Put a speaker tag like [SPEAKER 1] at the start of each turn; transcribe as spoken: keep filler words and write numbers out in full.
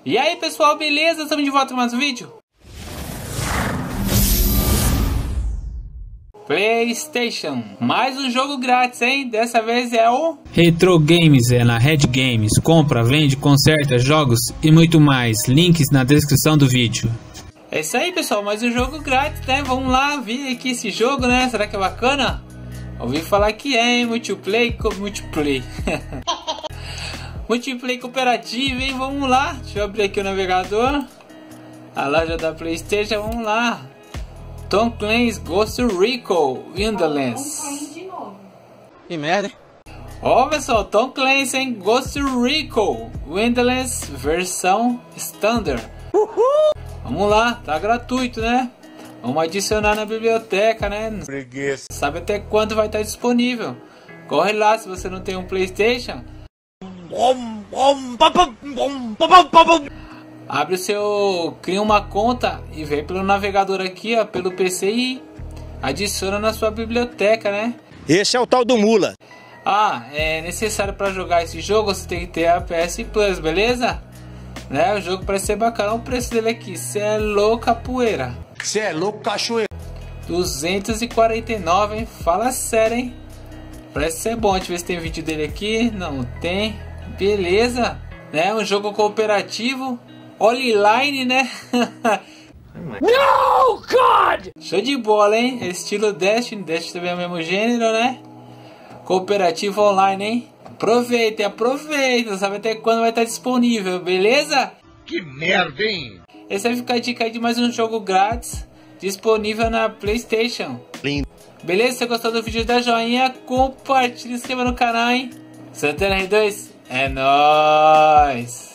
[SPEAKER 1] E aí pessoal, beleza? Estamos de volta com mais um vídeo. PlayStation, mais um jogo grátis, hein? Dessa vez é o
[SPEAKER 2] Retro Games, é na Red Games. Compra, vende, conserta jogos e muito mais. Links na descrição do vídeo.
[SPEAKER 1] É isso aí pessoal, mais um jogo grátis, né? Vamos lá ver aqui esse jogo, né? Será que é bacana? Ouvi falar que é, hein? Multiplayer, multiplayer. Multiplayer cooperativo, hein? Vamos lá. Deixa eu abrir aqui o navegador. A loja da PlayStation, vamos lá. Tom Clancy's Ghost Recon Wildlands.
[SPEAKER 3] Que merda, hein?
[SPEAKER 1] Ó, pessoal, Tom Clancy, hein? Ghost Recon Wildlands versão Standard. Uhul! Vamos lá, tá gratuito, né? Vamos adicionar na biblioteca, né?
[SPEAKER 3] Preguiça.
[SPEAKER 1] Sabe até quando vai estar disponível. Corre lá se você não tem um PlayStation. Abre o seu... Cria uma conta e vem pelo navegador aqui, ó, pelo P C e adiciona na sua biblioteca, né?
[SPEAKER 3] Esse é o tal do Mula.
[SPEAKER 1] Ah, é necessário para jogar esse jogo, você tem que ter a P S Plus, beleza? Né? O jogo parece ser bacana. Olha o preço dele aqui. Cê é louco, capoeira.
[SPEAKER 3] Cê é louco, cachoeira.
[SPEAKER 1] duzentos e quarenta e nove, hein? Fala sério, hein? Parece ser bom. Deixa eu ver se tem vídeo dele aqui. Não tem. Beleza. Né? Um jogo cooperativo. Online, né?
[SPEAKER 3] No, God!
[SPEAKER 1] Show de bola, hein? Estilo Destiny. Destiny também é o mesmo gênero, né? Cooperativo online, hein? Aproveita, aproveita. Sabe até quando vai estar disponível, beleza?
[SPEAKER 3] Que merda, hein?
[SPEAKER 1] Esse vai ficar a dica aí de mais um jogo grátis disponível na PlayStation.
[SPEAKER 3] Lindo.
[SPEAKER 1] Beleza? Se você gostou do vídeo, dá joinha, compartilha, se inscreva no canal, hein? Santana R dois, é nóis!